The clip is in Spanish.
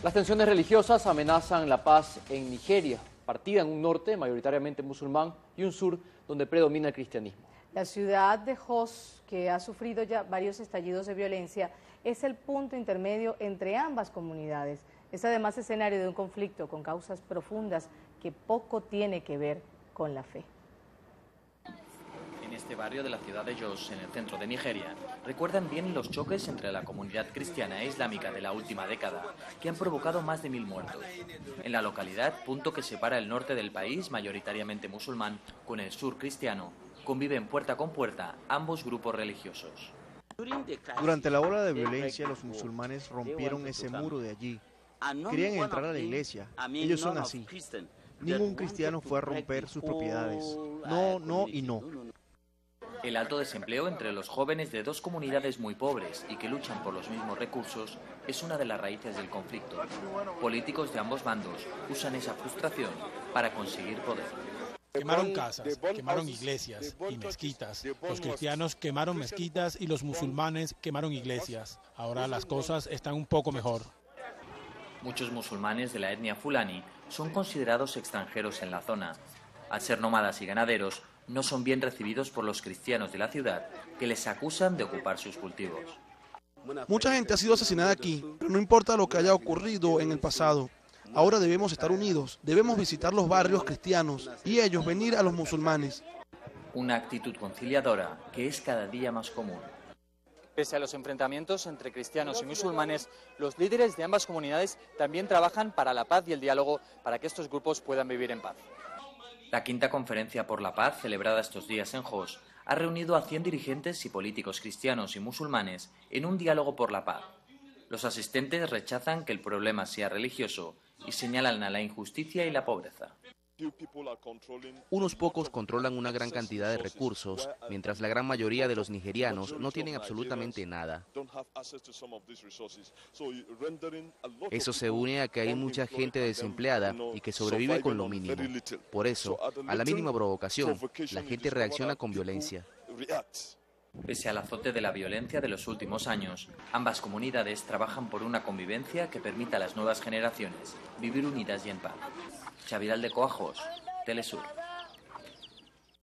Las tensiones religiosas amenazan la paz en Nigeria, partida en un norte mayoritariamente musulmán y un sur donde predomina el cristianismo. La ciudad de Jos, que ha sufrido ya varios estallidos de violencia, es el punto intermedio entre ambas comunidades. Es además escenario de un conflicto con causas profundas que poco tiene que ver con la fe. En este barrio de la ciudad de Jos, en el centro de Nigeria, recuerdan bien los choques entre la comunidad cristiana e islámica de la última década, que han provocado más de 1000 muertos. En la localidad, punto que separa el norte del país, mayoritariamente musulmán, con el sur cristiano, conviven puerta con puerta ambos grupos religiosos. Durante la ola de violencia, los musulmanes rompieron ese muro de allí. Querían entrar a la iglesia. Ellos son así. Ningún cristiano fue a romper sus propiedades. No, no y no. El alto desempleo entre los jóvenes de dos comunidades muy pobres y que luchan por los mismos recursos es una de las raíces del conflicto. Políticos de ambos bandos usan esa frustración para conseguir poder. Quemaron casas, quemaron iglesias y mezquitas. Los cristianos quemaron mezquitas y los musulmanes quemaron iglesias. Ahora las cosas están un poco mejor. Muchos musulmanes de la etnia fulani son considerados extranjeros en la zona. Al ser nómadas y ganaderos, no son bien recibidos por los cristianos de la ciudad, que les acusan de ocupar sus cultivos. Mucha gente ha sido asesinada aquí, pero no importa lo que haya ocurrido en el pasado. Ahora debemos estar unidos, debemos visitar los barrios cristianos y ellos venir a los musulmanes. Una actitud conciliadora que es cada día más común. Pese a los enfrentamientos entre cristianos y musulmanes, los líderes de ambas comunidades también trabajan para la paz y el diálogo para que estos grupos puedan vivir en paz. La quinta conferencia por la paz, celebrada estos días en Jos, ha reunido a 100 dirigentes y políticos cristianos y musulmanes en un diálogo por la paz. Los asistentes rechazan que el problema sea religioso y señalan a la injusticia y la pobreza. Unos pocos controlan una gran cantidad de recursos, mientras la gran mayoría de los nigerianos no tienen absolutamente nada. Eso se une a que hay mucha gente desempleada y que sobrevive con lo mínimo. Por eso, a la mínima provocación, la gente reacciona con violencia. Pese al azote de la violencia de los últimos años, ambas comunidades trabajan por una convivencia que permita a las nuevas generaciones vivir unidas y en paz. Xavier Aldecoa, Jos, Telesur.